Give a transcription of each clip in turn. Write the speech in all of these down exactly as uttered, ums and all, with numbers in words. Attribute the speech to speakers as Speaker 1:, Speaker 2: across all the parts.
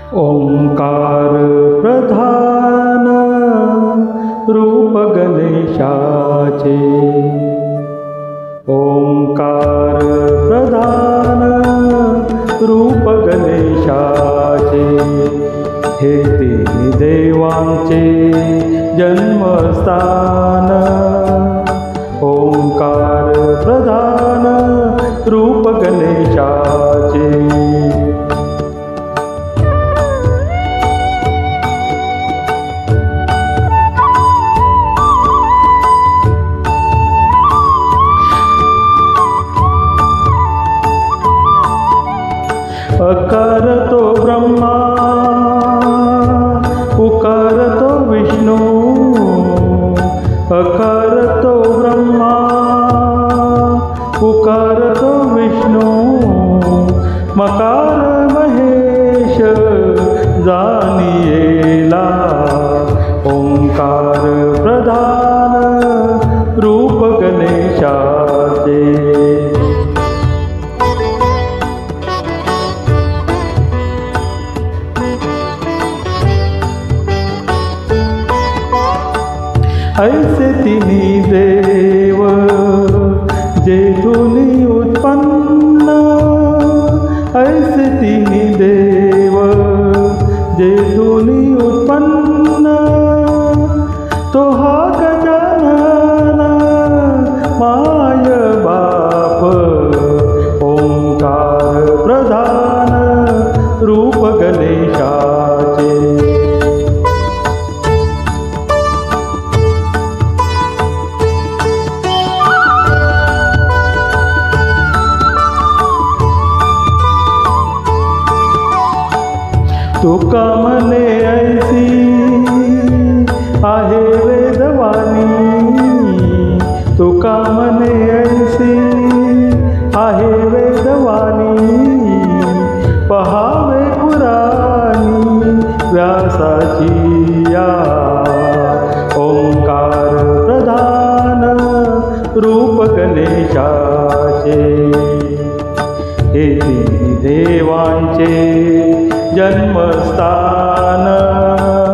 Speaker 1: ओंकार प्रधान रूप गणेशाचे। ओंकार प्रधान रूप गणेशाचे। हे तिन्ही देवांचे जन्मस्थान। ओंकार प्रधान रूप गणेशाचे। अकार तो ब्रह्मा उकार तो विष्णु। अकार तो ब्रह्मा उकार तो विष्णु। मकार महेश जानियेला। ओंकार प्रधान रूप गणेशाचे। ऐसे तिन्ही देव जेथुनी उत्पन्न। ऐसे तिन्ही देव जेथुनी उत्पन्न। तो हा गजानन माय बाप। ओंकार प्रधान रूप गणेशाचे। तुका म्हणे ऐसी आहे वेदवाणी। तुका म्हणे ऐसी आहे वेदवाणी। पहावे पुराणी व्यासाची या। ओंकार प्रधान रूप गणेशाचे। हे तिन्ही देवांचे जन्मस्थान।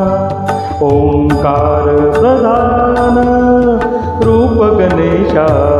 Speaker 1: ओंकार प्रधान रूप गणेशा।